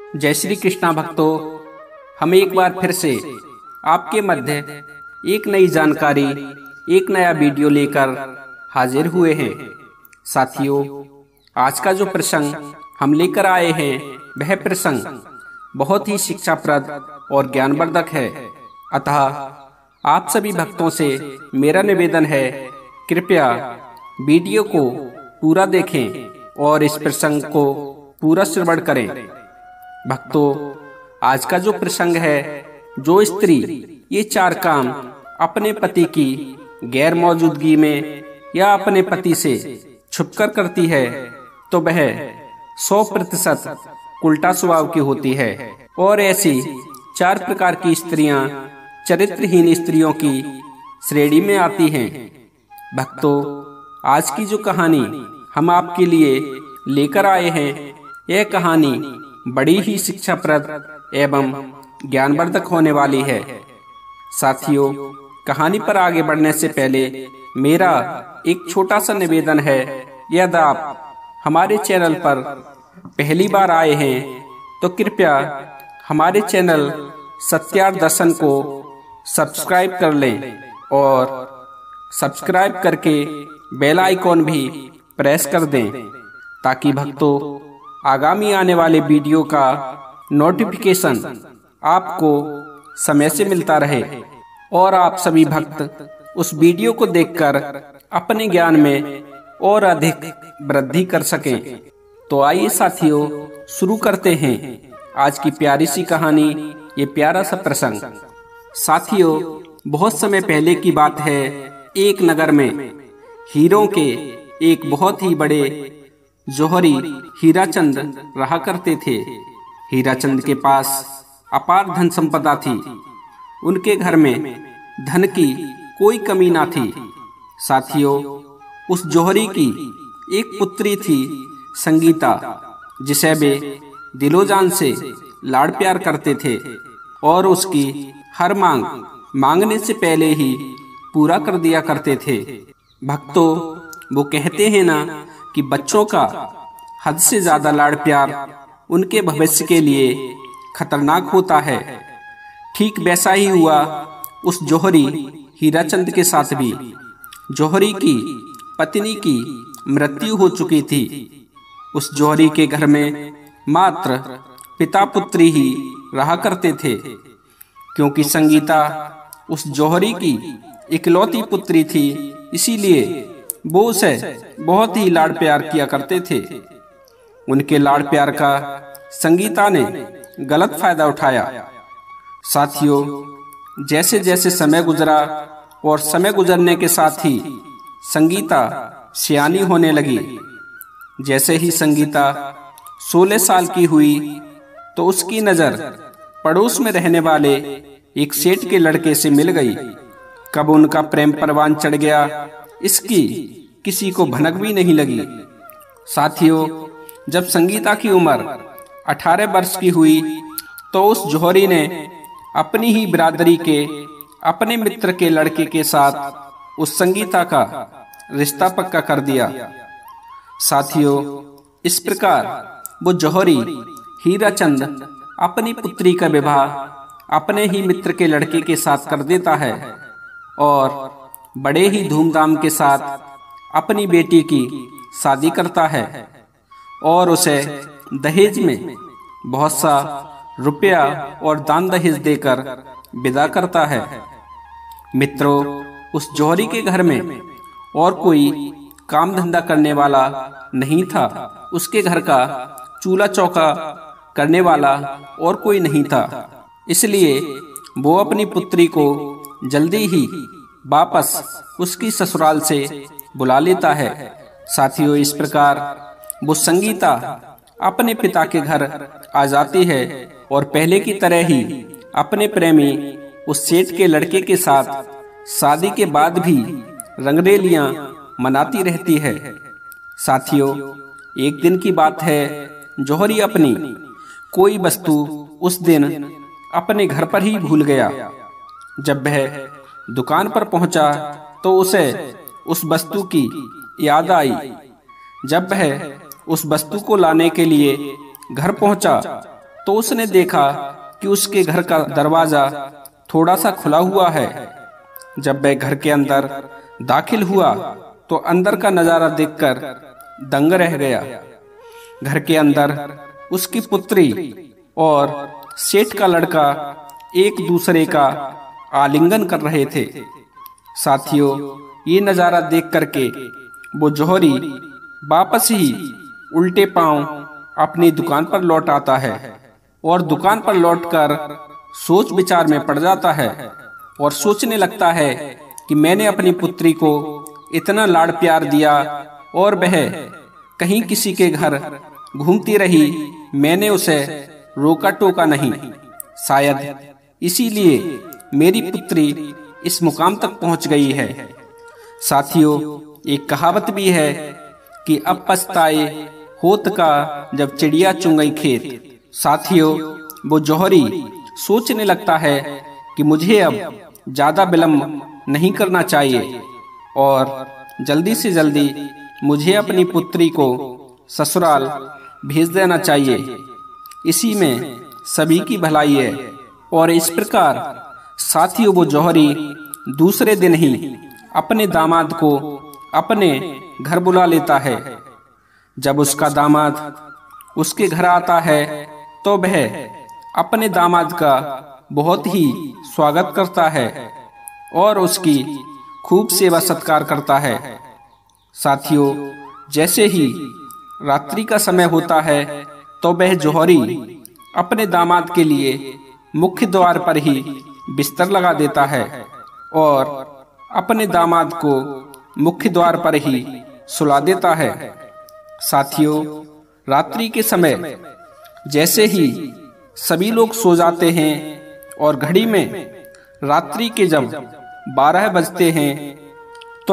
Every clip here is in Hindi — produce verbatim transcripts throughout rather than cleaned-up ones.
जय श्री कृष्णा भक्तों, हम एक बार फिर से आपके मध्य एक नई जानकारी, एक नया वीडियो लेकर हाजिर हुए हैं। साथियों, आज का जो प्रसंग हम लेकर आए हैं वह प्रसंग बहुत ही शिक्षाप्रद और ज्ञानवर्धक है। अतः आप सभी भक्तों से मेरा निवेदन है, कृपया वीडियो को पूरा देखें और इस प्रसंग को पूरा श्रवण करें। भक्तों, आज का जो प्रसंग है, जो स्त्री ये चार काम अपने पति की गैर मौजूदगी में या अपने पति से छुपकर करती है तो वह सौ प्रतिशत उल्टा स्वभाव की होती है। और ऐसी चार प्रकार की स्त्रियां चरित्रहीन स्त्रियों की श्रेणी में आती हैं। भक्तों, आज की जो कहानी हम आपके लिए लेकर आए हैं, यह कहानी बड़ी ही शिक्षाप्रद एवं ज्ञानवर्धक होने वाली है। साथियों, कहानी पर आगे बढ़ने से पहले मेरा एक छोटा सा निवेदन है, यदि आप हमारे चैनल पर पहली बार आए हैं तो कृपया हमारे चैनल सत्यार्थ दर्शन को सब्सक्राइब कर लें और सब्सक्राइब करके बेल आइकॉन भी प्रेस कर दें, ताकि भक्तों आगामी आने वाले वीडियो का नोटिफिकेशन आपको समय से मिलता रहे और आप सभी भक्त उस वीडियो को देखकर अपने ज्ञान में और अधिक वृद्धि कर सकें। तो आइए साथियों, शुरू करते हैं आज की प्यारी सी कहानी, ये प्यारा सा प्रसंग। साथियों, बहुत समय पहले की बात है। एक नगर में हीरों के एक बहुत ही बड़े जौहरी हीराचंद रहा करते थे। हीराचंद के पास अपार धन संपदा थी। उनके घर में धन की कोई कमी ना थी। साथियों, उस जौहरी की एक पुत्री थी संगीता, जिसे वे दिलोजान से लाड़ प्यार करते थे और उसकी हर मांग मांगने से पहले ही पूरा कर दिया करते थे। भक्तों, वो कहते हैं ना कि बच्चों का हद से ज्यादा लाड़ प्यार उनके भविष्य के लिए खतरनाक होता है। ठीक वैसा ही हुआ उस जौहरी हीराचंद के साथ भी। जौहरी की पत्नी की मृत्यु हो चुकी थी। उस जौहरी के घर में मात्र पिता पुत्री ही रहा करते थे, क्योंकि संगीता उस जौहरी की इकलौती पुत्री थी। इसीलिए वो उसे बहुत ही लाड़ प्यार किया करते थे। उनके लाड़ प्यार का संगीता ने गलत फायदा उठाया। साथियों, जैसे जैसे समय गुजरा और समय गुजरने के साथ ही संगीता सियानी होने लगी। जैसे ही संगीता सोलह साल की हुई तो उसकी नजर पड़ोस में रहने वाले एक सेठ के लड़के से मिल गई। कब उनका प्रेम परवान चढ़ गया, इसकी किसी को भनक भी नहीं लगी। साथियों, जब संगीता की उम्र अठारह वर्ष की हुई तो उस जौहरी ने अपनी ही बिरादरी के अपने मित्र के लड़के के साथ उस संगीता का रिश्ता पक्का कर दिया। साथियों, इस प्रकार वो जौहरी हीराचंद अपनी पुत्री का विवाह अपने ही मित्र के लड़के के साथ कर देता है और बड़े ही धूमधाम के साथ अपनी बेटी की शादी करता है और उसे दहेज में बहुत सा रुपया और दान दहेज देकर विदा करता है। मित्रों, उस जौहरी के घर में और कोई काम धंधा करने वाला नहीं था। उसके घर का चूल्हा चौका करने वाला और कोई नहीं था। इसलिए वो अपनी पुत्री को जल्दी ही वापस उसकी ससुराल से बुला लेता है। साथियों, इस प्रकार वो संगीता अपने पिता के घर आ जाती है और पहले की तरह ही अपने प्रेमी उस सेठ के लड़के के साथ शादी के बाद भी रंगरेलियां मनाती रहती है। साथियों, एक दिन की बात है, जौहरी अपनी कोई वस्तु उस दिन अपने घर पर ही भूल गया। जब वह दुकान पर पहुंचा तो उसे उस वस्तु की याद आई। जब वह उस वस्तु को लाने के लिए घर पहुंचा तो उसने देखा कि उसके घर का दरवाजा थोड़ा सा खुला हुआ है। जब वह घर के अंदर दाखिल हुआ तो अंदर का नजारा देखकर दंग रह गया। घर के अंदर उसकी पुत्री और सेठ का लड़का एक दूसरे का आलिंगन कर रहे थे। साथियों, ये नजारा देख करके वो जौहरी वापस ही उल्टे पांव अपनी दुकान पर लौट आता है और दुकान पर लौटकर सोच विचार में पड़ जाता है और सोचने लगता है कि मैंने अपनी पुत्री को इतना लाड़ प्यार दिया और वह कहीं किसी के घर घूमती रही, मैंने उसे रोका टोका नहीं। शायद इसीलिए मेरी पुत्री इस मुकाम तक पहुंच गई है। साथियों, एक कहावत भी है कि अब पछताए होत का जब चिड़िया चुन गई खेत। साथियों, वो जौहरी सोचने लगता है कि मुझे अब ज्यादा विलंब नहीं करना चाहिए और जल्दी से जल्दी मुझे अपनी पुत्री को ससुराल भेज देना चाहिए। इसी में सभी की भलाई है। और इस प्रकार साथियों, वो जौहरी दूसरे दिन ही अपने दामाद को अपने घर बुला लेता है। जब उसका दामाद उसके घर आता है तो वह अपने दामाद का बहुत ही स्वागत करता है और उसकी खूब सेवा सत्कार करता है। साथियों, जैसे ही रात्रि का समय होता है तो वह जौहरी अपने दामाद के लिए मुख्य द्वार पर ही बिस्तर लगा देता है और अपने दामाद को मुख्य द्वार पर ही सुला देता है। साथियों, रात्रि के समय जैसे ही सभी लोग सो जाते हैं और घड़ी में रात्रि के जब बारह बजते हैं तो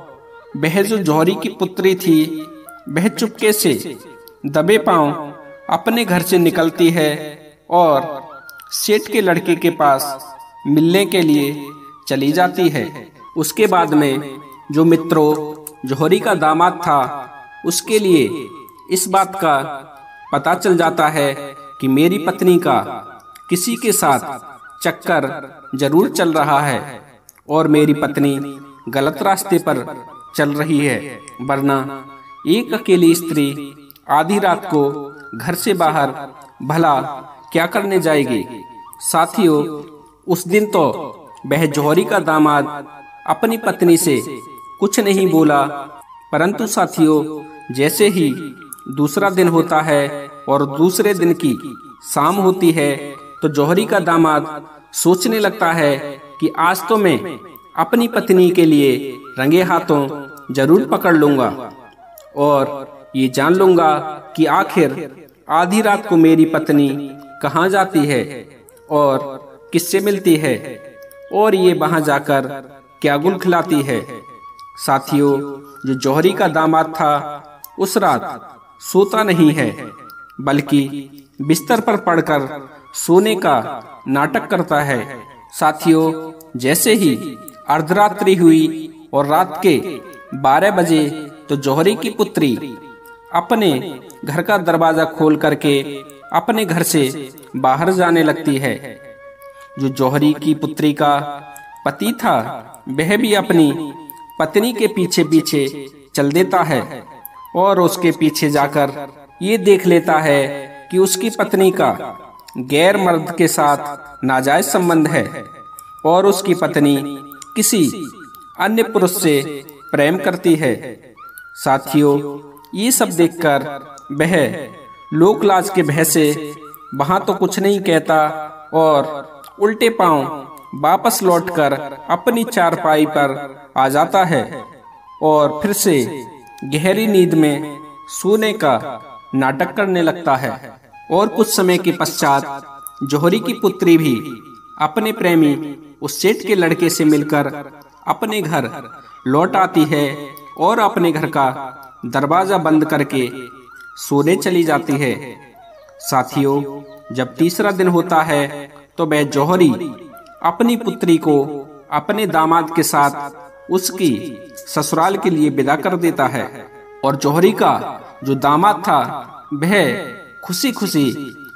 वह जो जौहरी की पुत्री थी वह चुपके से दबे पांव अपने घर से निकलती है और सेठ के लड़के के पास मिलने के लिए चली जाती है। उसके बाद में जो मित्रों जौहरी का दामाद था उसके लिए इस बात का पता चल जाता है कि मेरी पत्नी का किसी के साथ चक्कर जरूर चल रहा है और मेरी पत्नी गलत रास्ते पर चल रही है, वरना एक अकेली स्त्री आधी रात को घर से बाहर भला क्या करने जाएगी। साथियों, उस दिन तो वह जौहरी का दामाद अपनी पत्नी से कुछ नहीं बोला, परंतु साथियों जैसे ही दूसरा दिन होता है और दूसरे दिन की शाम होती है तो जौहरी का दामाद सोचने लगता है कि आज तो मैं अपनी पत्नी के लिए रंगे हाथों जरूर पकड़ लूंगा और ये जान लूंगा कि आखिर आधी रात को मेरी पत्नी कहाँ जाती है और किससे मिलती है और ये वहां जाकर क्या गुल खिलाती है। साथियों, जो जौहरी का दामाद था उस रात सोता नहीं है बल्कि बिस्तर पर पड़कर सोने का नाटक करता है। साथियों, जैसे ही अर्धरात्रि हुई और रात के बारह बजे तो जौहरी की पुत्री अपने घर का दरवाजा खोल करके अपने घर से बाहर जाने लगती है। जो जौहरी की पुत्री का पति था वह भी अपनी पत्नी के पीछे पीछे चल देता है और उसके पीछे जाकर ये देख लेता है कि उसकी पत्नी का गैर मर्द के साथ नाजायज संबंध है और उसकी पत्नी किसी अन्य पुरुष से प्रेम करती है। साथियों, ये सब देखकर वह लोक लाज के भय से वहां तो कुछ नहीं कहता और उल्टे पांव वापस लौटकर अपनी चारपाई पर आ जाता है और फिर से गहरी नींद में सोने का नाटक करने लगता है। और कुछ समय के पश्चात जौहरी की पुत्री भी अपने प्रेमी उस सेठ के लड़के से मिलकर अपने घर लौट आती है और अपने घर का दरवाजा बंद करके सोने चली जाती है। साथियों, जब तीसरा दिन होता है तो वह जौहरी अपनी पुत्री को अपने दामाद के साथ उसकी ससुराल के लिए विदा कर देता है और जौहरी का जो दामाद था वह खुशी खुशी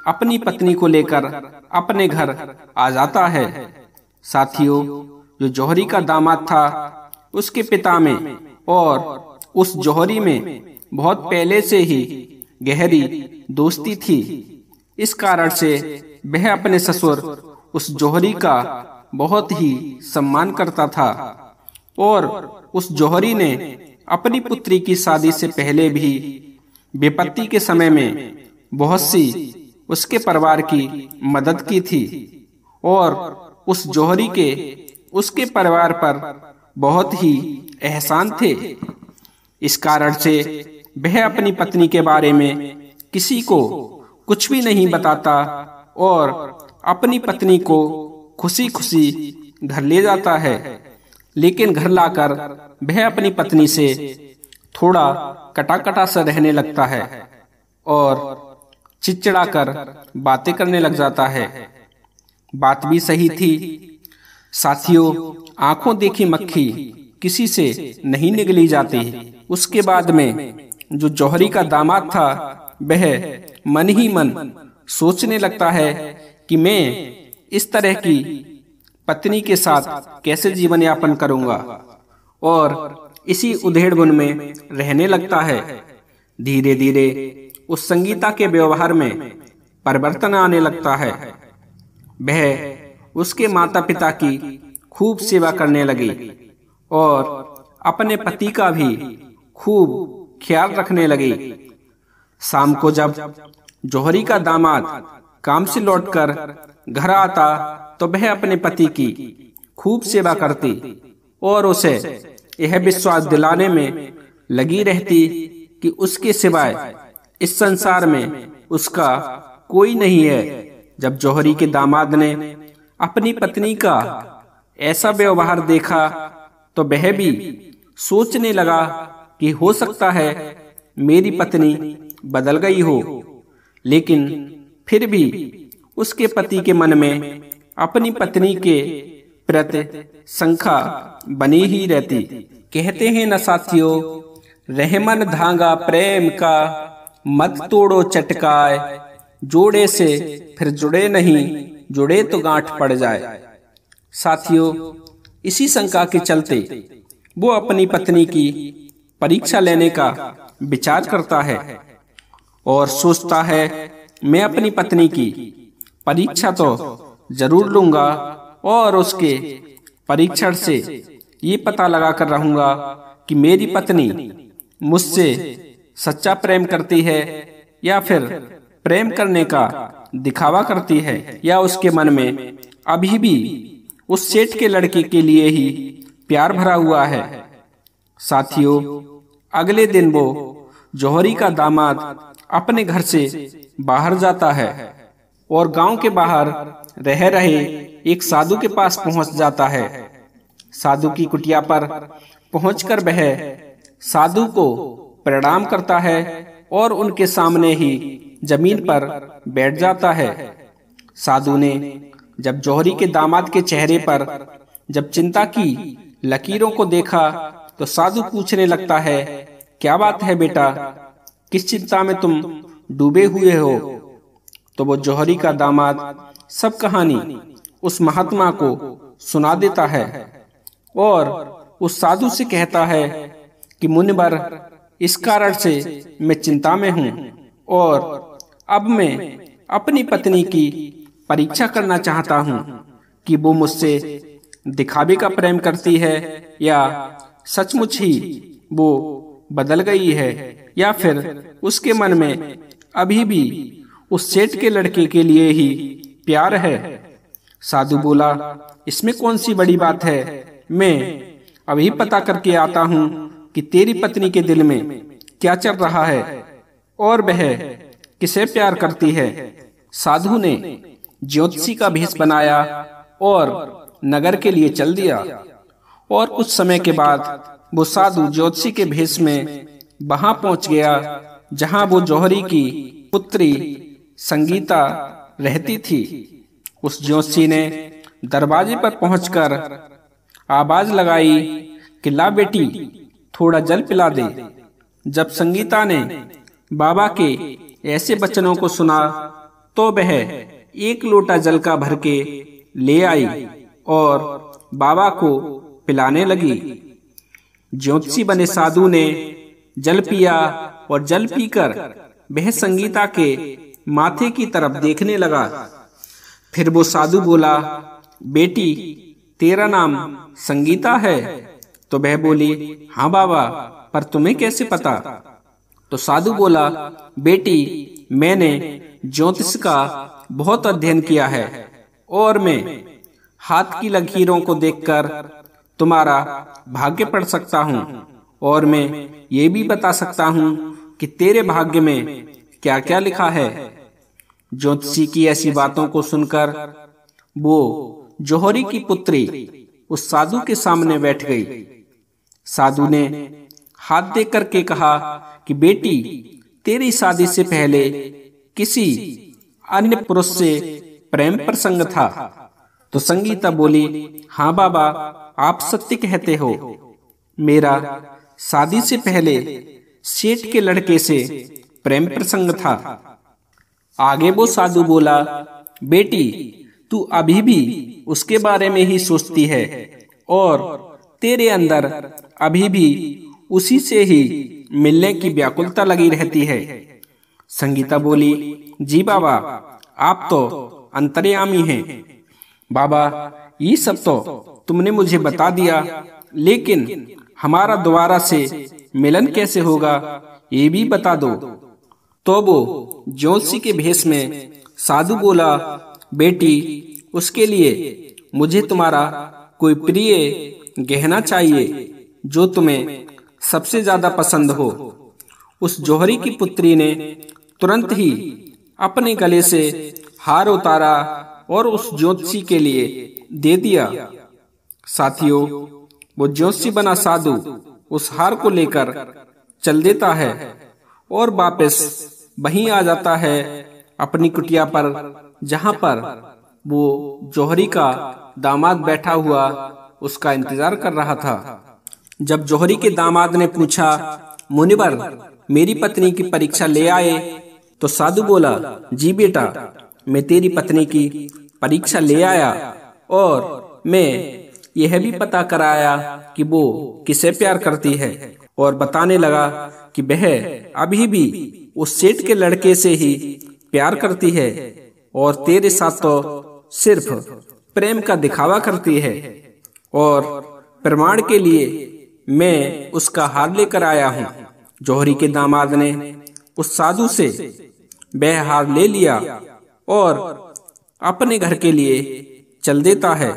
अपनी पत्नी को लेकर अपने घर आ जाता है। साथियों, जो जौहरी का दामाद था उसके पिता में और उस जौहरी में बहुत पहले से ही गहरी दोस्ती थी। इस कारण से वह अपने ससुर उस जौहरी का बहुत ही सम्मान करता था और उस जौहरी ने अपनी पुत्री की शादी से पहले भी विपत्ति के समय में बहुत सी उसके परिवार की मदद की थी और उस जौहरी के उसके परिवार पर बहुत ही एहसान थे। इस कारण से वह अपनी पत्नी के बारे में किसी को कुछ भी नहीं बताता और अपनी पत्नी को खुशी खुशी घर ले जाता है। लेकिन घर लाकर वह अपनी पत्नी से थोड़ा कटा कटा सा रहने लगता है और चिड़चिड़ा कर बातें करने लग जाता है। बात भी सही थी। साथियों, आंखों देखी मक्खी किसी से नहीं निगली जाती। उसके बाद में जो जौहरी का दामाद था वह मन ही मन सोचने लगता है कि मैं इस तरह की पत्नी के साथ कैसे जीवन यापन करूंगा और इसी उधेड़बुन में रहने लगता है। धीरे धीरे उस संगीता के व्यवहार में परिवर्तन आने लगता है। वह उसके माता पिता की खूब सेवा करने लगी और अपने पति का भी खूब ख्याल रखने लगी। शाम को जब जौहरी का दामाद काम से लौटकर घर आता तो वह अपने पति की खूब सेवा करती और उसे यह विश्वास दिलाने में लगी रहती कि उसके सिवाय इस संसार में उसका कोई नहीं है। जब जौहरी के दामाद ने अपनी पत्नी का ऐसा व्यवहार देखा तो वह भी सोचने लगा कि हो सकता है मेरी पत्नी बदल गई हो, लेकिन फिर भी उसके पति के मन में अपनी पत्नी के प्रति शंका बनी ही रहती। कहते हैं न साथियों, रहमन धागा प्रेम का मत तोड़ो चटकाए, जोड़े से फिर जुड़े नहीं, जुड़े तो गांठ पड़ जाए। साथियों, इसी शंका के चलते वो अपनी पत्नी की परीक्षा लेने का विचार करता है और सोचता है मैं अपनी पत्नी की परीक्षा तो जरूर लूंगा और उसके परीक्षण से ये पता लगा कर रहूंगा कि मेरी पत्नी मुझसे सच्चा प्रेम करती है या फिर प्रेम करने का दिखावा करती है या उसके मन में अभी भी उस सेठ के लड़के के लिए ही प्यार भरा हुआ है। साथियों, अगले दिन वो जौहरी का दामाद अपने घर से बाहर जाता है और गांव के बाहर रह रहे एक साधु के पास पहुंच जाता है। साधु की कुटिया पर पहुंचकर वह साधु को प्रणाम करता है और उनके सामने ही जमीन पर बैठ जाता है। साधु ने जब जौहरी के दामाद के चेहरे पर जब चिंता की लकीरों को देखा तो साधु पूछने लगता है, क्या बात है बेटा, किस चिंता में तुम डूबे हुए हो? तो वो जौहरी का दामाद सब कहानी उस महात्मा को सुना देता है और उस साधु से कहता है कि मुनिवर, इस कारण से मैं चिंता में हूँ और अब मैं अपनी पत्नी की परीक्षा करना चाहता हूँ कि वो मुझसे दिखावे का प्रेम करती है या सचमुच ही वो बदल गई है या फिर उसके मन में अभी भी उस सेठ के लड़के के लिए ही प्यार है। साधु बोला, इसमें कौन सी बड़ी बात है, मैं अभी पता करके आता हूँ कि तेरी पत्नी के दिल में क्या चल रहा है और वह किसे प्यार करती है। साधु ने ज्योतिषी का भेष बनाया और नगर के लिए चल दिया और कुछ समय के बाद वो साधु ज्योतिषी के भेष में वहां पहुंच गया जहां वो जौहरी की पुत्री संगीता रहती थी। उस ज्योतिषी ने दरवाजे पर पहुंचकर आवाज लगाई कि ला बेटी, थोड़ा जल पिला दे। जब संगीता ने बाबा के ऐसे वचनों को सुना तो वह एक लोटा जल का भर के ले आई और बाबा को पिलाने लगी। ज्योतिषी बने साधु ने जल पिया और जल पीकर वह संगीता के माथे की तरफ देखने लगा। फिर वो साधु बोला, बेटी तेरा नाम संगीता है? तो वह बोली, हाँ बाबा, पर तुम्हें कैसे पता? तो साधु बोला, बेटी मैंने ज्योतिष का बहुत अध्ययन किया है और मैं हाथ की लकीरों को देखकर तुम्हारा भाग्य पढ़ सकता हूँ और मैं ये भी बता सकता हूँ कि तेरे भाग्य में क्या क्या लिखा है। ज्योतिषी की ऐसी बातों को सुनकर वो जौहरी की पुत्री उस साधु के सामने बैठ गई। साधु ने हाथ दे करके कहा कि बेटी तेरी शादी से पहले किसी अन्य पुरुष से प्रेम प्रसंग था? तो संगीता बोली, हाँ बाबा, आप सत्य कहते हो। मेरा शादी से पहले सेठ के लड़के से प्रेम प्रसंग था। आगे वो साधु बोला, बेटी तू अभी भी उसके बारे में ही सोचती है और तेरे अंदर अभी भी उसी से ही मिलने की व्याकुलता लगी रहती है। संगीता बोली, जी बाबा, आप तो अंतर्यामी हैं। बाबा, ये सब तो तुमने मुझे बता दिया, लेकिन हमारा दोबारा से मिलन कैसे होगा ये भी बता दो। तो वो ज्योतिषी के भेष में साधु बोला, बेटी उसके लिए मुझे तुम्हारा कोई प्रिय गहना चाहिए जो तुम्हें सबसे ज्यादा पसंद हो। उस जौहरी की पुत्री ने तुरंत ही अपने गले से हार उतारा और उस ज्योतिषी के लिए दे दिया। साथियों, वो ज्योतिषी बना साधु उस हार को लेकर चल देता है और वापस वहीं आ जाता है अपनी कुटिया पर, जहां पर वो जौहरी का दामाद बैठा हुआ उसका इंतजार कर रहा था। जब जौहरी के दामाद ने पूछा, मुनिवर मेरी पत्नी की परीक्षा ले आए? तो साधु बोला, जी बेटा, मैं तेरी पत्नी की परीक्षा ले आया और मैं यह भी पता कराया कि वो किसे प्यार करती है, और बताने लगा कि वह अभी भी उस सेठ के लड़के से ही प्यार करती है और तेरे साथ तो सिर्फ प्रेम का दिखावा करती है, और प्रमाण के लिए मैं उसका हार लेकर आया हूँ। जौहरी के दामाद ने उस साधु से वह हार ले लिया और अपने घर के लिए चल देता है।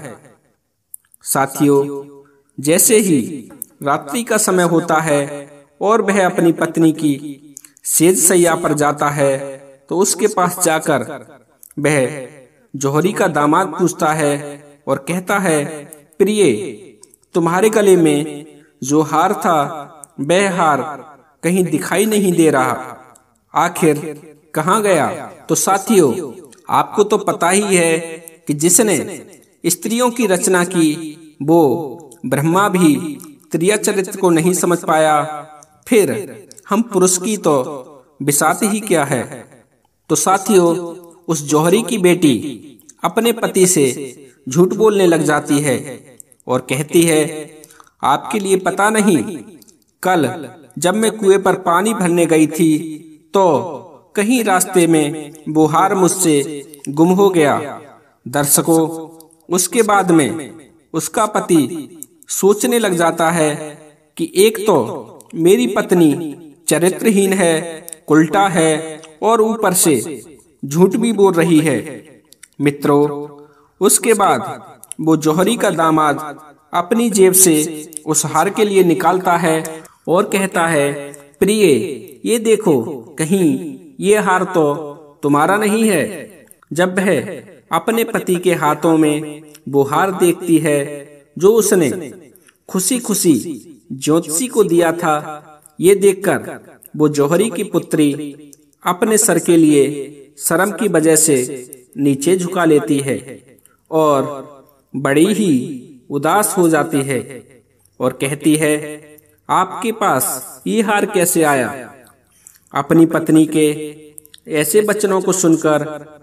साथियों, जैसे ही रात्रि का समय होता है और वह अपनी पत्नी की सेज सैया पर जाता है, तो उसके पास जाकर वह जौहरी का दामाद पूछता है और कहता है, प्रिय तुम्हारे गले में जो हार था वह हार कहीं दिखाई नहीं दे रहा, आखिर कहाँ गया? तो साथियों, आपको तो पता ही है कि जिसने स्त्रियों की रचना की वो ब्रह्मा भी त्रिया चरित्र को नहीं समझ पाया, फिर हम पुरुष की तो बिसात ही क्या है। तो साथियों, उस जौहरी की बेटी अपने पति से झूठ बोलने लग जाती है और कहती है, आपके लिए पता नहीं, कल जब मैं कुएं पर पानी भरने गई थी तो कहीं रास्ते में वो हार मुझसे गुम हो गया। दर्शकों, उसके बाद में उसका पति सोचने लग जाता है कि एक तो मेरी पत्नी चरित्रहीन है, उल्टा है और ऊपर से झूठ भी बोल रही है। मित्रों, उसके बाद वो जौहरी का दामाद अपनी जेब से उस हार के लिए निकालता है और कहता है, प्रिय ये देखो, कहीं ये हार तो तुम्हारा नहीं है। जब वह अपने पति के हाथों में वो हार देखती है जो उसने खुशी खुशी ज्योतिषी को दिया था, ये देखकर वो जौहरी की पुत्री अपने सर के लिए शर्म की वजह से नीचे झुका लेती है और बड़ी ही उदास हो जाती है और कहती है, आपके पास ये हार कैसे आया? अपनी पत्नी के ऐसे वचनों को सुनकर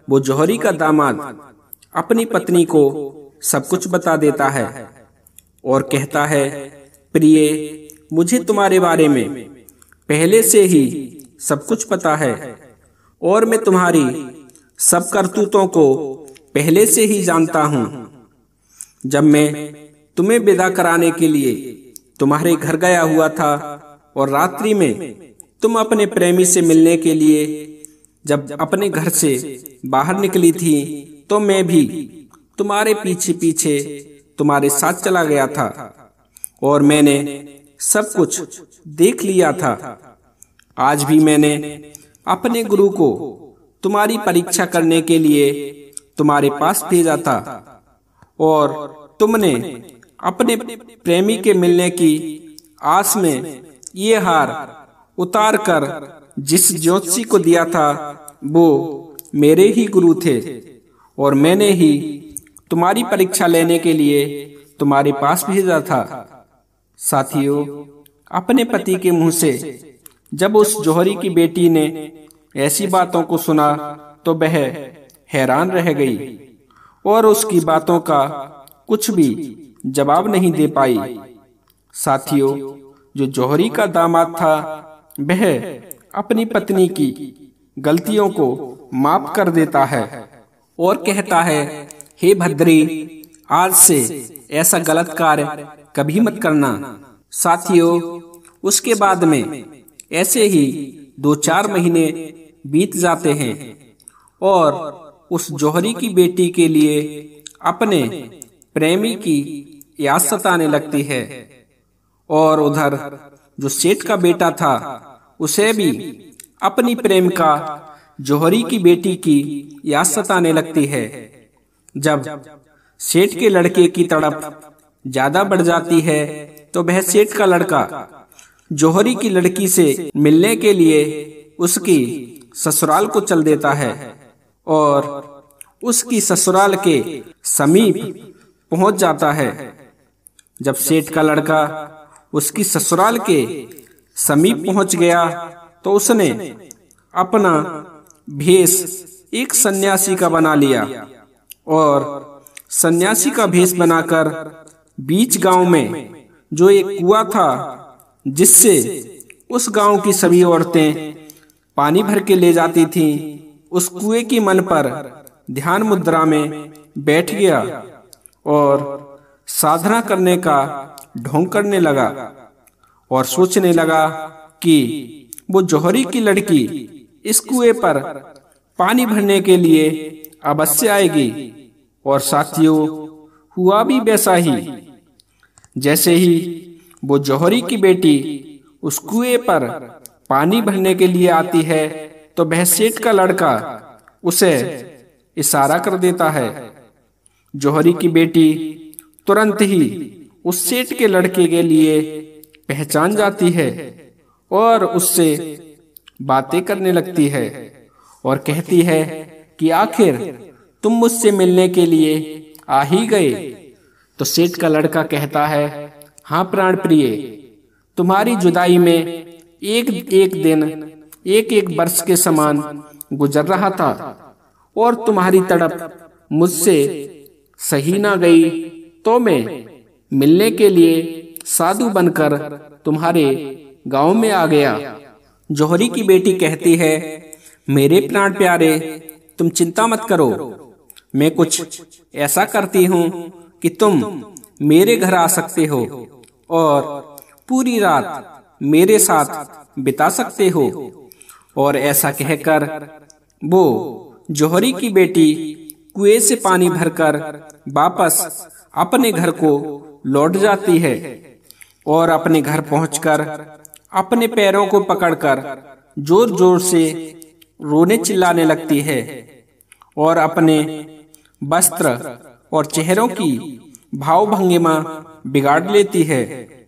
वो जौहरी का दामाद अपनी पत्नी को सब कुछ बता देता है और कहता है, प्रिय, मुझे तुम्हारे बारे में पहले से ही सब कुछ पता है और मैं तुम्हारी सब करतूतों को पहले से ही जानता हूँ। जब मैं तुम्हें विदा कराने के लिए तुम्हारे घर गया हुआ था और रात्रि में तुम अपने प्रेमी से मिलने के लिए जब अपने घर से बाहर निकली थी, तो मैं भी तुम्हारे पीछे पीछे तुम्हारे साथ चला गया था और मैंने सब कुछ देख लिया था। आज भी मैंने अपने गुरु को तुम्हारी परीक्षा करने के लिए तुम्हारे पास भेजा था और तुमने अपने प्रेमी के मिलने की आस में ये हार उतार कर जिस ज्योतिषी को दिया था वो मेरे ही गुरु थे और मैंने ही तुम्हारी परीक्षा लेने के लिए तुम्हारे पास भेजा था। साथियों, अपने पति के मुंह से जब उस जौहरी की बेटी ने ऐसी बातों को सुना तो वह हैरान रह गई और उसकी बातों का कुछ भी जवाब नहीं दे पाई। साथियों, जो जौहरी का दामाद था वह अपनी पत्नी की गलतियों को माफ कर देता है और कहता है, हे भद्री, आज से ऐसा गलत कार्य कभी मत करना। साथियों, उसके बाद में ऐसे ही दो चार महीने बीत जाते हैं और उस जौहरी की बेटी के लिए अपने प्रेमी की याद सताने लगती है और उधर जो सेठ का बेटा था उसे भी अपनी प्रेमिका जौहरी की बेटी की याद सताने लगती है। जब सेठ के लड़के की तड़प ज्यादा बढ़ जाती है तो वह सेठ का लड़का जौहरी की लड़की से मिलने के लिए उसकी ससुराल को चल देता है और उसकी ससुराल के समीप पहुंच जाता है। जब सेठ का लड़का उसकी ससुराल के समीप पहुंच गया तो उसने अपना भेष एक सन्यासी का बना लिया और सन्यासी का भेष बनाकर बीच गांव में जो एक कुआं था जिससे उस गांव की सभी औरतें पानी भर के ले जाती थीं, उस कुएं की मन पर ध्यान मुद्रा में बैठ गया और साधना करने का ढोंग करने लगा और सोचने लगा कि वो जौहरी की लड़की इस कुएं पर पानी भरने के लिए अवश्य आएगी। और साथियों, हुआ भी वैसा ही। जैसे ही वो जौहरी की बेटी उस कुएं पर पानी भरने के लिए आती है तो वह सेठ का लड़का उसे इशारा कर देता है। जौहरी की बेटी तुरंत ही उस सेठ के लड़के के लिए पहचान जाती है और उससे बातें करने लगती है और कहती है कि आखिर तुम मुझसे मिलने के लिए आ ही गए। तो सेठ का लड़का कहता है, हाँ प्राण प्रिय, तुम्हारी जुदाई में एक एक दिन एक एक वर्ष के समान गुजर रहा था और तुम्हारी तड़प मुझसे सही ना गई तो मैं मिलने के लिए साधु बनकर तुम्हारे गांव में आ गया। जौहरी की बेटी कहती है, मेरे प्राण प्यारे, तुम चिंता मत करो, मैं कुछ ऐसा करती हूँ कि तुम मेरे घर आ सकते हो और पूरी रात मेरे साथ बिता सकते हो। और ऐसा कहकर वो जौहरी की बेटी कुएं से पानी भरकर वापस अपने घर को लौट जाती है और अपने घर पहुंचकर अपने पैरों को पकड़कर जोर जोर से रोने चिल्लाने लगती है और अपने वस्त्र और चेहरों की भाव भंगिमा बिगाड़ लेती है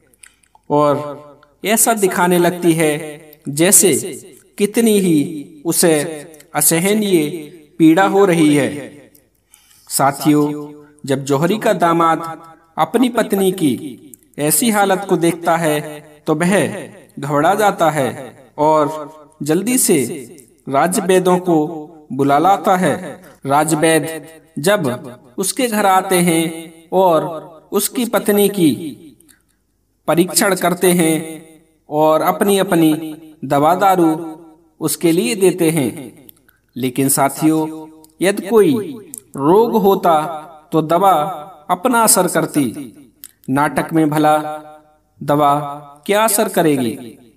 और ऐसा दिखाने लगती है जैसे कितनी ही उसे असहनीय पीड़ा हो रही है। साथियों, जब जौहरी का दामाद अपनी पत्नी की ऐसी हालत को देखता है तो वह घबरा जाता है और जल्दी से राज्य वेदों को बुला लाता है राजवैद्य जब उसके घर आते हैं और उसकी पत्नी की परीक्षण करते हैं और अपनी अपनी दवा दारू उसके लिए देते हैं। लेकिन साथियों, यदि कोई रोग होता तो दवा अपना असर करती। नाटक में भला दवा क्या असर करेगी?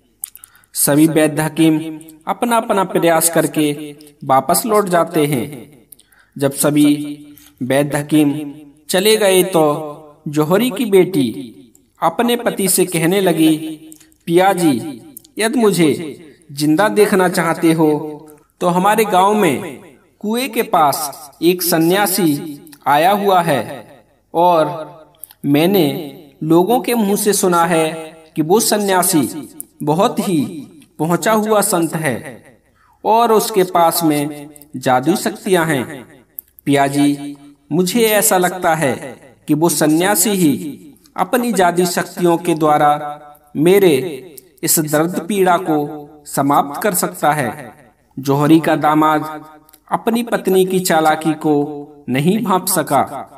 सभी वैद्य हकीम अपना अपना प्रयास करके वापस लौट जाते हैं। जब सभी वैद्य हकीम चले गए तो जौहरी की बेटी अपने पति से कहने लगी, पियाजी, यदि मुझे जिंदा देखना चाहते हो तो हमारे गांव में कुएं के पास एक सन्यासी आया हुआ है और मैंने लोगों के मुंह से सुना है कि वो सन्यासी बहुत ही पहुंचा हुआ संत है और उसके पास में जादुई शक्तियां हैं। पियाजी, मुझे ऐसा लगता है कि वो सन्यासी ही अपनी जादुई शक्तियों के द्वारा मेरे इस दर्द पीड़ा को समाप्त कर सकता है। जौहरी का दामाद अपनी पत्नी की चालाकी को नहीं भांप सका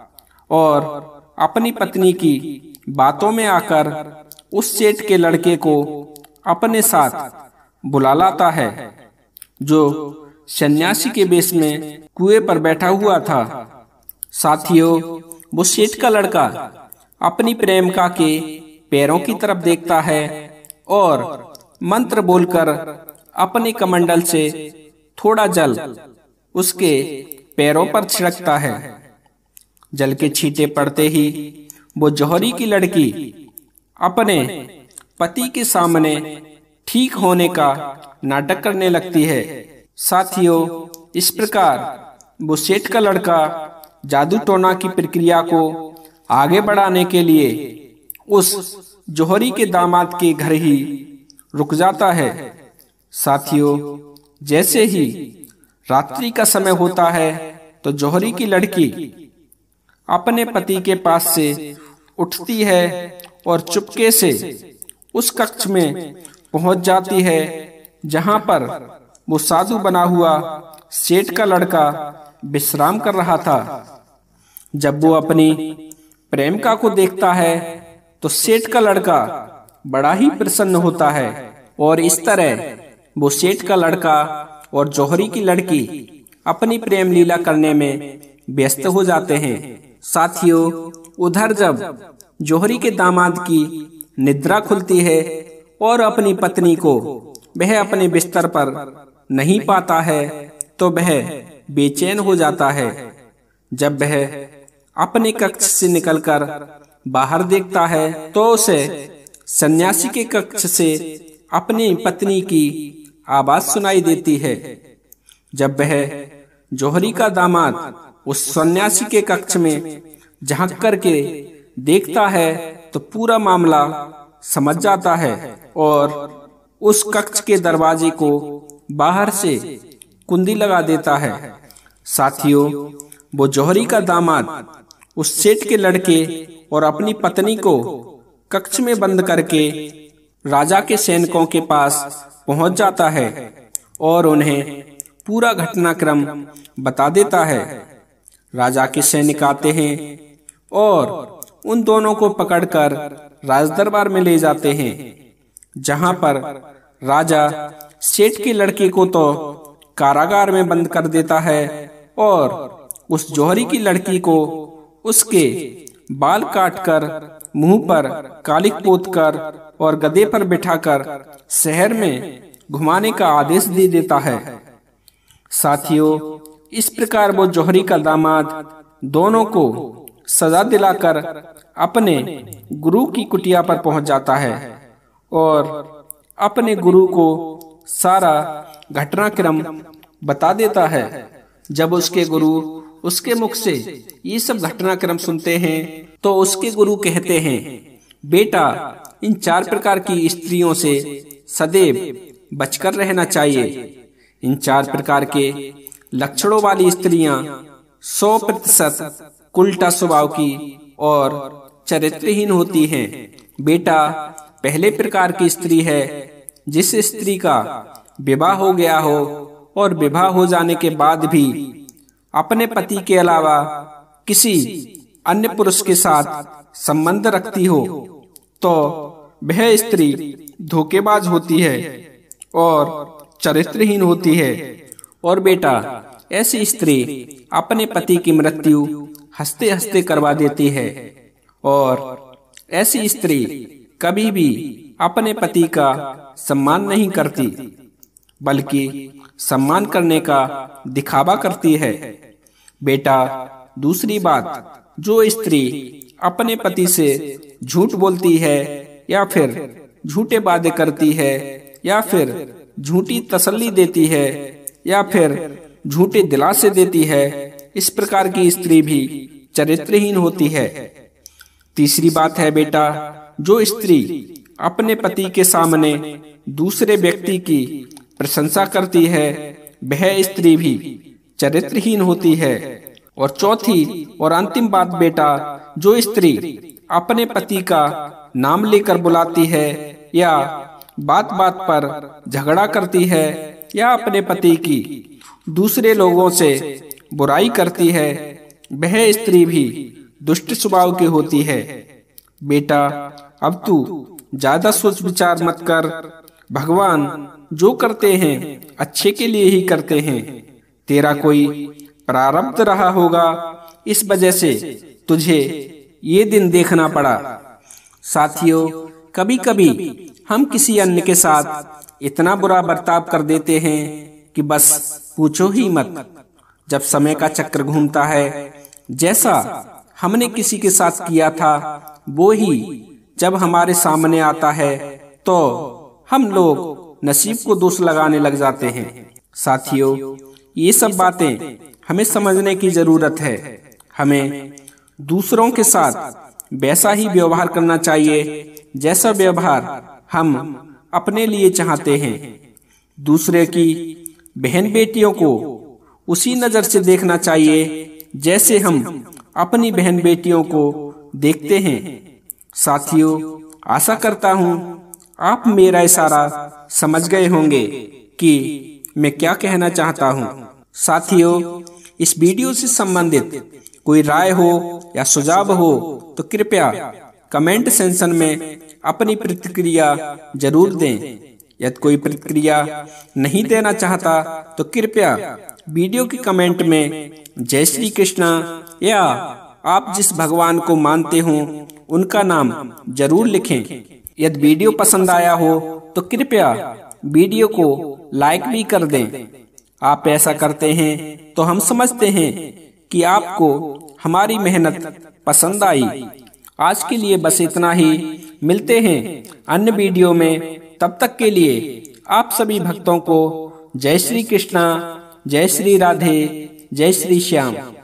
और अपनी पत्नी की बातों में आकर उस सेठ के लड़के को अपने साथ बुला लाता है, जो सन्यासी के वेश में कुएं पर बैठा हुआ था। साथियों, वो सेठ का लड़का अपनी प्रेमिका के पैरों की तरफ देखता है और मंत्र बोलकर अपने कमंडल से थोड़ा जल उसके पैरों पर छिड़कता है। जल के छींटे पड़ते ही वो जौहरी की लड़की अपने पति के सामने ठीक होने का नाटक करने लगती है। साथियों, इस प्रकार वो सेठ का लड़का जादू टोना की प्रक्रिया को आगे बढ़ाने के लिए उस जौहरी के दामाद के घर ही रुक जाता है। साथियों, जैसे ही रात्रि का समय होता है तो जौहरी की लड़की अपने पति के पास से उठती है और चुपके से उस कक्ष में पहुंच जाती है जहां पर वो साधु बना हुआ सेठ का लड़का विश्राम कर रहा था। जब वो अपनी प्रेमिका को देखता है तो सेठ का लड़का बड़ा ही प्रसन्न होता है और इस तरह वो सेठ का लड़का और जौहरी की लड़की अपनी प्रेम लीला करने में व्यस्त हो जाते हैं। साथियों, उधर जब जौहरी के दामाद की निद्रा खुलती है और अपनी पत्नी को वह अपने बिस्तर पर नहीं पाता है तो वह बेचैन हो जाता है। जब वह अपने कक्ष से निकलकर बाहर देखता है तो उसे सन्यासी के कक्ष से अपनी पत्नी की आवाज सुनाई देती है। जब वह जौहरी का दामाद उस सन्यासी के कक्ष में झांक करके देखता है तो पूरा मामला समझ जाता है और उस कक्ष के दरवाजे को बाहर से कुंडी लगा देता है। साथियों, वो जौहरी का दामाद उस सेठ के लड़के और अपनी पत्नी को कक्ष में बंद करके राजा के सैनिकों के पास पहुंच जाता है और उन्हें पूरा घटनाक्रम बता देता है। राजा के सैनिक आते हैं और उन दोनों को पकड़कर राजदरबार में ले जाते हैं, जहां पर राजा सेठ के लड़के को तो कारागार में बंद कर देता है और उस जौहरी की लड़की को उसके बाल काटकर मुंह पर कालिक पोतकर और गधे पर बिठाकर शहर में घुमाने का आदेश दे देता है। साथियों, इस प्रकार वो जौहरी का दामाद दोनों को सजा दिलाकर अपने गुरु की कुटिया पर पहुंच जाता है और अपने गुरु को सारा घटनाक्रम बता देता है। जब उसके गुरु उसके मुख से ये सब घटनाक्रम सुनते हैं तो उसके गुरु कहते हैं, बेटा, इन चार प्रकार की स्त्रियों से सदैव बचकर रहना चाहिए। इन चार प्रकार के लक्षणों वाली स्त्रियां सौ प्रतिशत उल्टा स्वभाव की और चरित्रहीन होती हैं। बेटा, पहले प्रकार की स्त्री है जिस स्त्री का विवाह हो गया हो और विवाह हो जाने के बाद भी अपने पति के अलावा किसी अन्य पुरुष के साथ संबंध रखती हो तो वह स्त्री धोखेबाज होती है और चरित्रहीन होती है। और बेटा, ऐसी स्त्री अपने पति की मृत्यु हंसते हंसते करवा देती है और ऐसी स्त्री कभी भी अपने पति का सम्मान नहीं करती, बल्कि सम्मान करने का दिखावा करती है। बेटा, दूसरी बात, जो स्त्री अपने पति से झूठ बोलती है या फिर झूठे वादे करती है या फिर झूठी तसल्ली देती है या फिर झूठे दिलासे देती है, इस प्रकार की स्त्री भी चरित्रहीन होती है। तीसरी बात है बेटा, जो स्त्री अपने पति के सामने दूसरे व्यक्ति की प्रशंसा करती है वह स्त्री भी चरित्रहीन होती है। और चौथी और अंतिम बात बेटा, जो स्त्री अपने पति का नाम लेकर बुलाती है या बात बात पर झगड़ा करती है या अपने पति की दूसरे लोगों से बुराई करती है, वह स्त्री भी दुष्ट स्वभाव की होती है। बेटा, अब तू ज्यादा सोच विचार मत कर। भगवान जो करते हैं अच्छे के लिए ही करते हैं। तेरा कोई प्रारब्ध रहा होगा, इस वजह से तुझे ये दिन देखना पड़ा। साथियों, कभी कभी हम किसी अन्य के साथ इतना बुरा बर्ताव कर देते हैं कि बस पूछो ही मत। जब समय का चक्र घूमता है, जैसा हमने किसी के साथ किया था वो ही जब हमारे सामने आता है तो हम लोग नसीब को दोष लगाने लग जाते हैं। साथियों, ये सब बातें हमें समझने की जरूरत है। हमें दूसरों के साथ वैसा ही व्यवहार करना चाहिए जैसा व्यवहार हम अपने लिए चाहते हैं। दूसरे की बहन बेटियों को उसी नजर से देखना चाहिए जैसे हम अपनी बहन बेटियों को देखते हैं। साथियों, आशा करता हूँ आप मेरा इशारा समझ गए होंगे कि मैं क्या कहना चाहता हूँ। साथियों, इस वीडियो से संबंधित कोई राय हो या सुझाव हो तो कृपया कमेंट सेक्शन में अपनी प्रतिक्रिया जरूर दें। यदि कोई प्रतिक्रिया नहीं देना चाहता तो कृपया वीडियो के कमेंट में जय श्री कृष्णा या आप जिस भगवान को मानते हो उनका नाम जरूर लिखें। यदि वीडियो पसंद आया हो तो कृपया वीडियो को लाइक भी कर दें। आप ऐसा करते हैं तो हम समझते हैं कि आपको हमारी मेहनत पसंद आई। आज के लिए बस इतना ही। मिलते हैं अन्य वीडियो में। तब तक के लिए आप सभी भक्तों को जय श्री कृष्णा, जय श्री राधे, जय श्री श्याम।